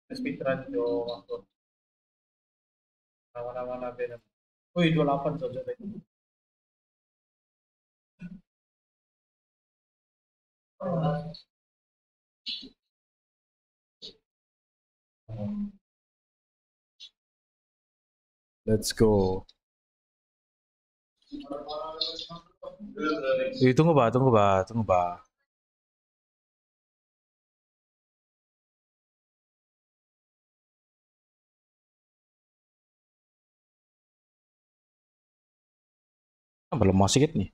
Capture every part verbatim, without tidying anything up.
speedrun Jo waktu nama-nama nabe. Wih, dua puluh delapan Jojo tadi. Let's go. Eh, tunggu ba, tunggu ba, tunggu ba. Ah, belum mau sedikit nih.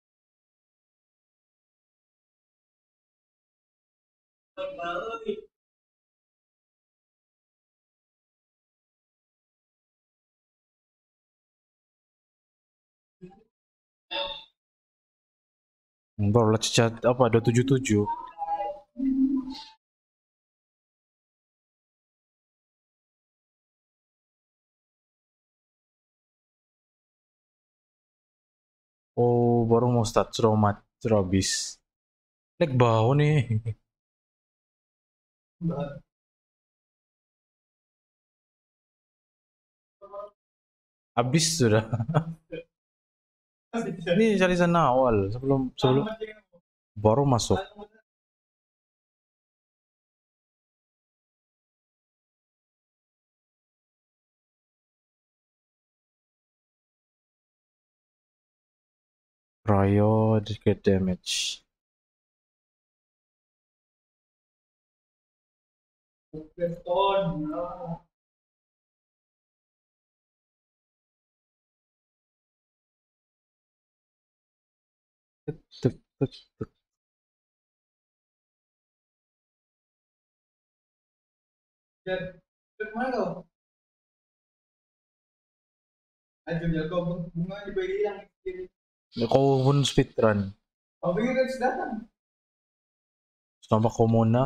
Baru lah cacat apa dua tujuh tujuh. Oh, baru mau start sudah mat, sudah habis. Leg bau nih. Habis sudah. Ini cari sana awal sebelum sebelum baru masuk. Ryo get damage. Tuk, tuk, tuk, tuk. Kau pun speedrun. Sama kau muna.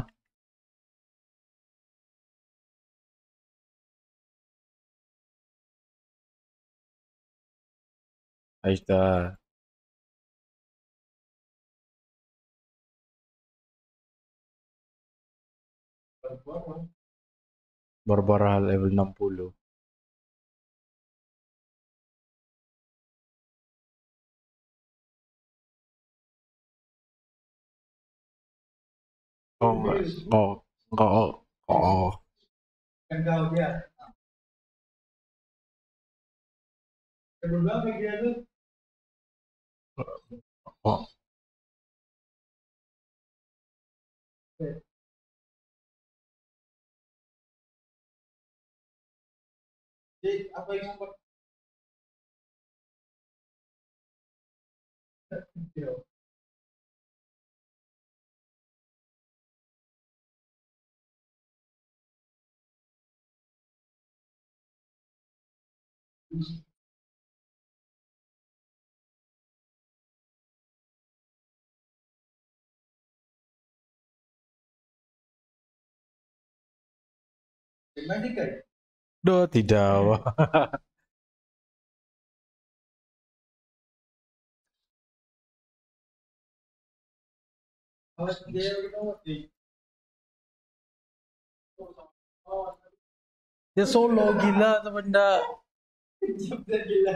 Ahí está. Barbara level enam puluh. Oh, enggak. Oh, enggak. Oh, oh. Kan kau dia. Kedua dia tuh. Oh. Jadi apa yang membuat Duh, tidak. Wah. Dia solo gila tuh benda. Gila.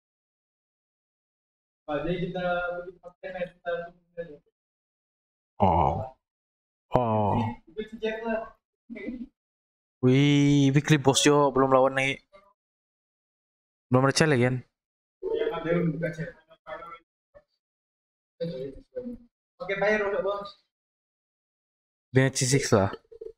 Padahal kita pakai kita Oh. Oh. Wih, weekly boss yo belum lawan nih. Belum ada challenge kan? Oke, bayar udah bos. Dengan C enam lah.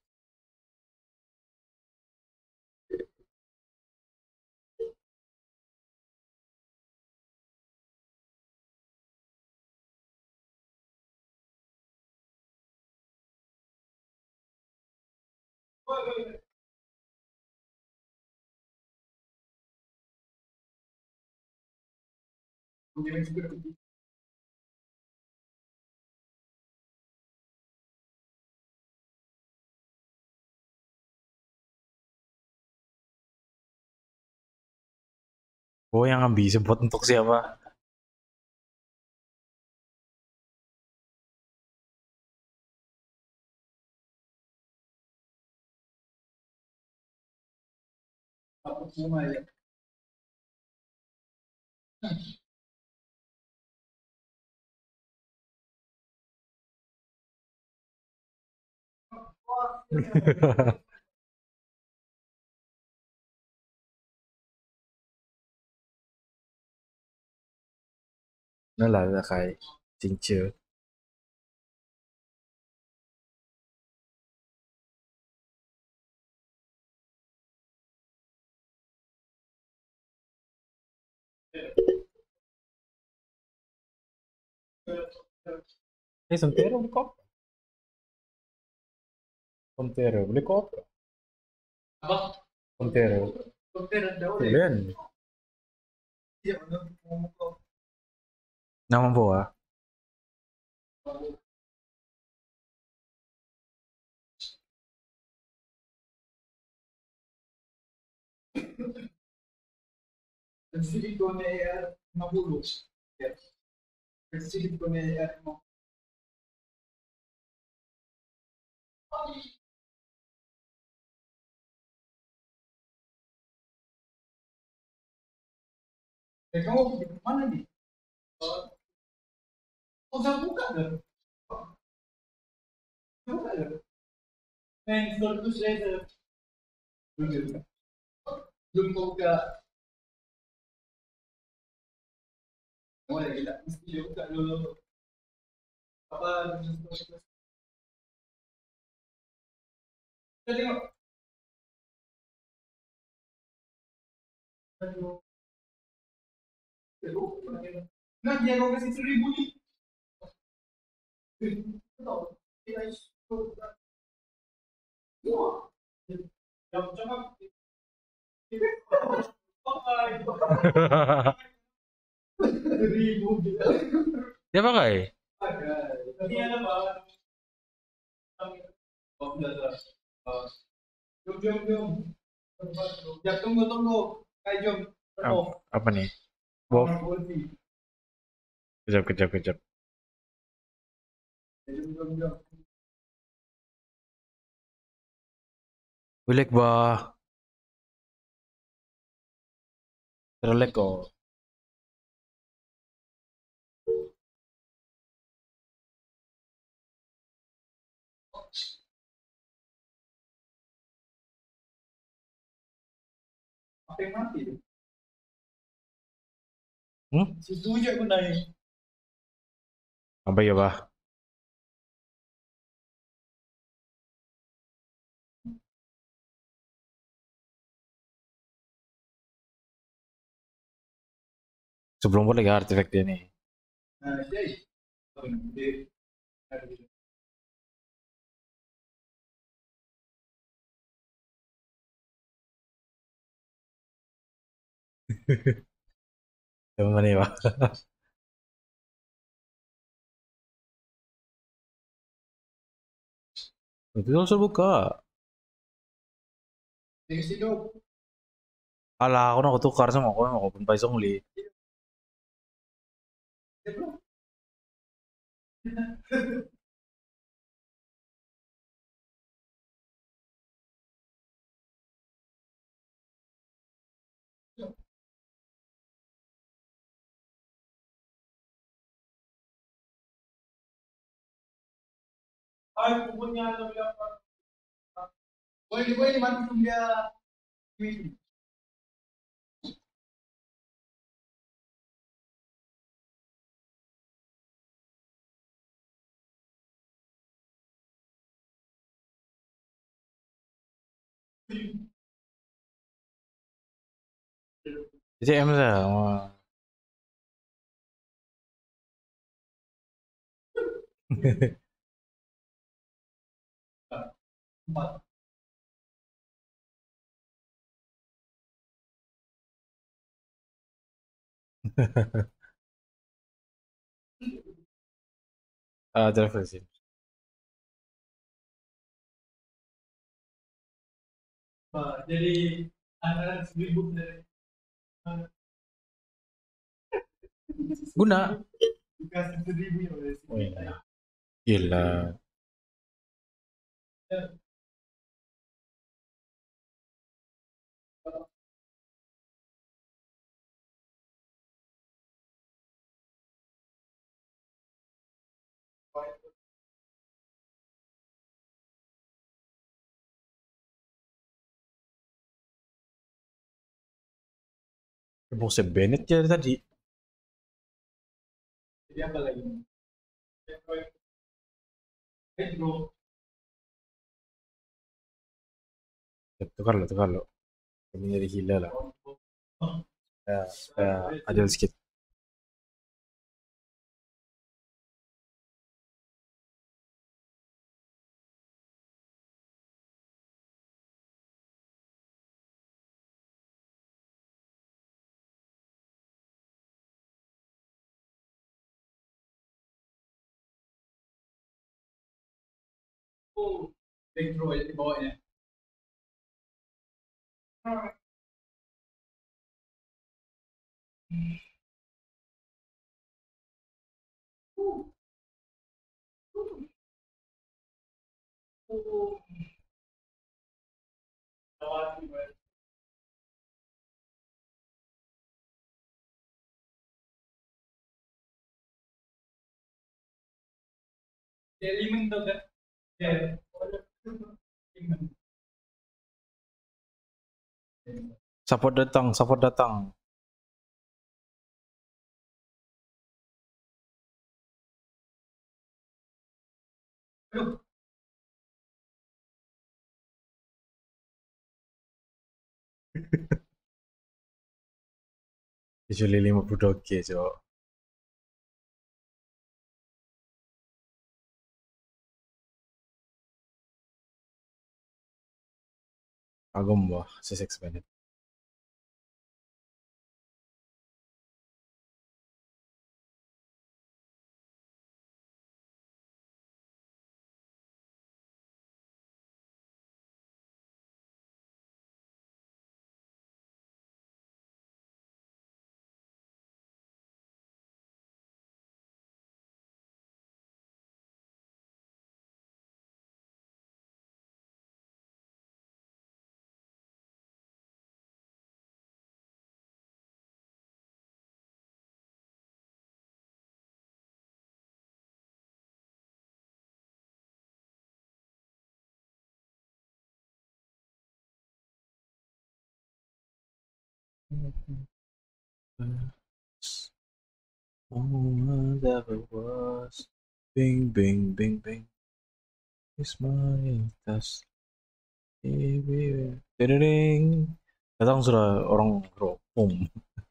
Oh, yang ambil sebut untuk siapa? Aku bunga ya. Nó là là cái chính chưa. Ini sentero beli kok. Sentero beli kok. Apa? Sentero. Konten ada oleh. Kalian. Iya, benar. Mau Nama bawa. Sili con air enam puluh. Ya. Sili con air enam puluh. Eh, kamu pergi ke mana nih? Oh, udah buka dah. Buka dah. Main store itu saya dah. Belum. Belum buka. Oh ya gila, mesti dia buka dulu. Apa? Kita tengok. Aduh. Nah, dia kau kasih seribu ni. Tahu? Kita wah. Yang macam seribu kita. Dia pakai. Ini ada apa? Oh, dah dah. Jom jom jom. Ya tunggu tunggu. Kayak jom. Apa, apa nih? Bob. Kejap kejap kejap. Jom jom jom. Wilek ba. Terlek kok. Apa yang mati tu? Hmm? Situ je aku naik. Apa ya bah? Sebelum boleh ya artefak dia nih. Nah, jadi. Oh, dia. Yang mana ya bah? Itu langsung buka. Di situ. Alah, ako na kutukar sama ako. Ako pun pa isang uli. Ay, pupunya na bilang. Boleh di boleh mati tu dia. Jadi em sa. Empat. Ah, travel sim. Nah, jadi anggaran seribu dari Guna. dikasih seribu ya oleh Oh iya. Gila. Buset Bennett ya tadi. Jadi apa lagi? Eh, bro. Tukar lo, tukar lo. Kami jadi gila lah. Ya, ya, adil sedikit. Oh, big bro ya di bawahnya. Limang daw ka. Yeah. Support datang, support datang. Aduh. Kecuali lima puluh dua K, cok. Kagum bah, six Bennett. Oh, ever was. Bing, bing, bing, bing. It's my tas. Ding. Datang sudah orang bro. Boom.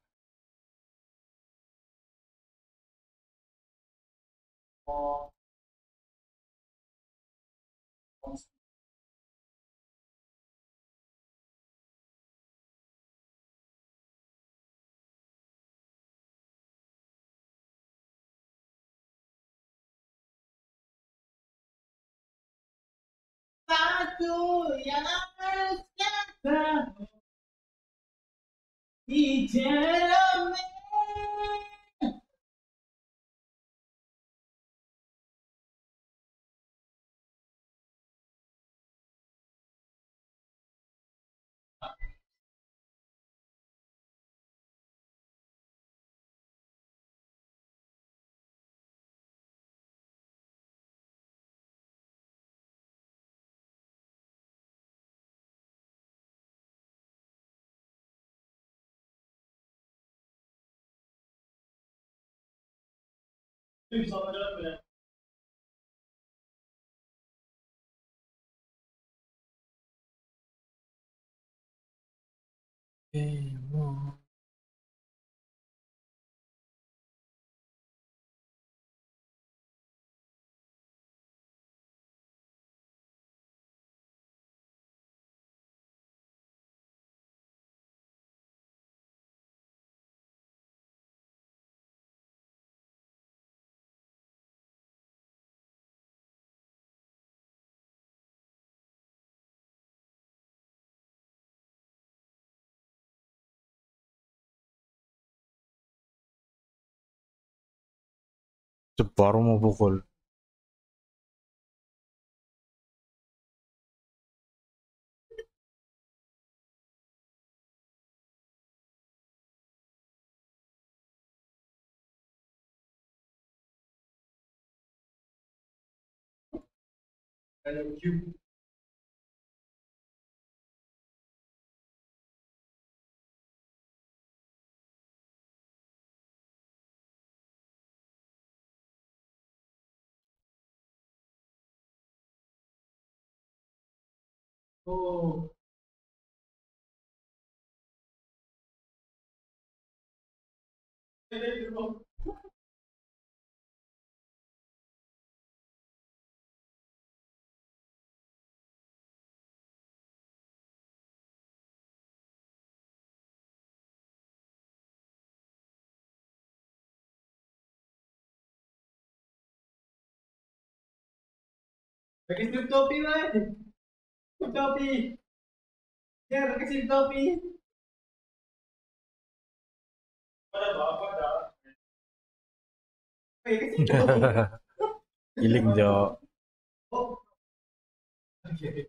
Satu yang harus nyata di dalam. Itu bisa dalam ya. Baru mau pukul. Kalau Q. Oh. Pakai strip topi lah. Strip topi. Ya, pakai strip topi. Pada bapak dah. Pakai strip topi. Giling Jo. Oh. Oke.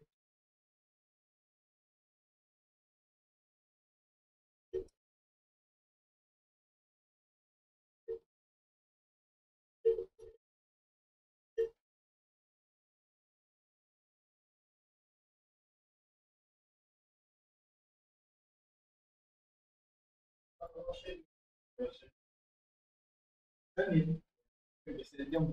Kan ini. Pakai jam.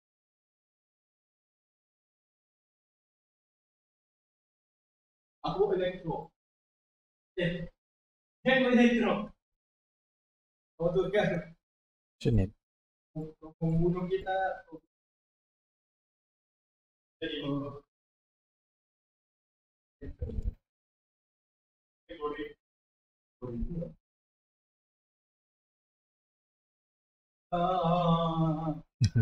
Aku elektro. Eh, yang elektro. Oh tuh kan. Sini. Membunuh kita. Oh. Ah,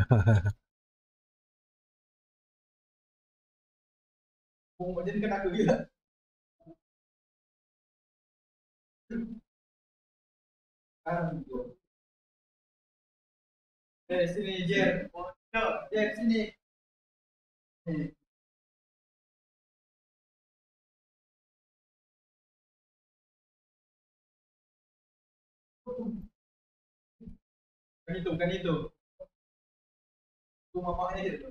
mau jadi kena aku gila. Ah, gitu. Eh, sini Jer. Jer sini. Nih. Kan itu, kan itu. Itu mamanya gitu.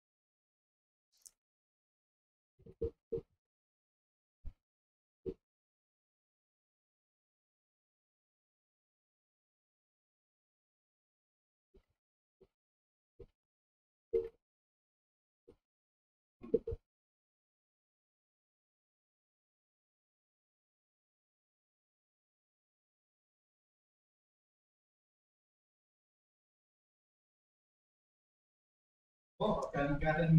Oh, kan-kan.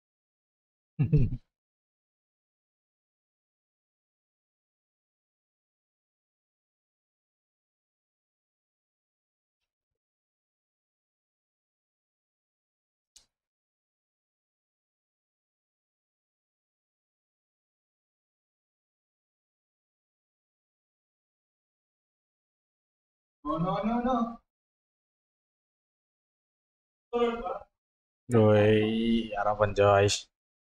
No, no, no, no. Doi, harapan Joyce.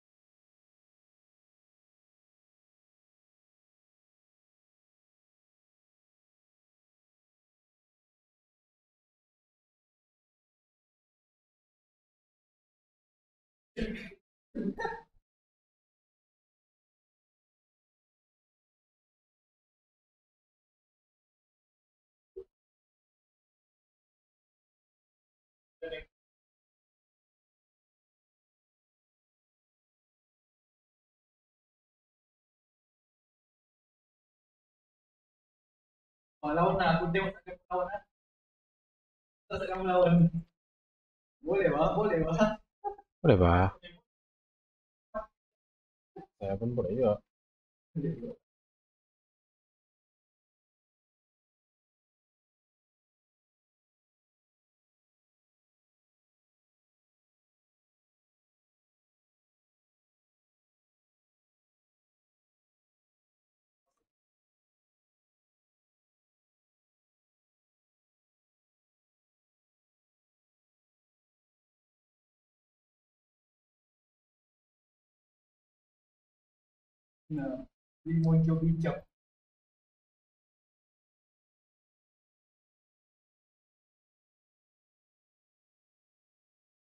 Oh, lawan na. Aku tengok tak kamu lawan na. Tak kamu lawan. Boleh, Wak. Boleh, Wak. Boleh, Pak. Saya pun boleh juga. Nah, ini muncul bijak.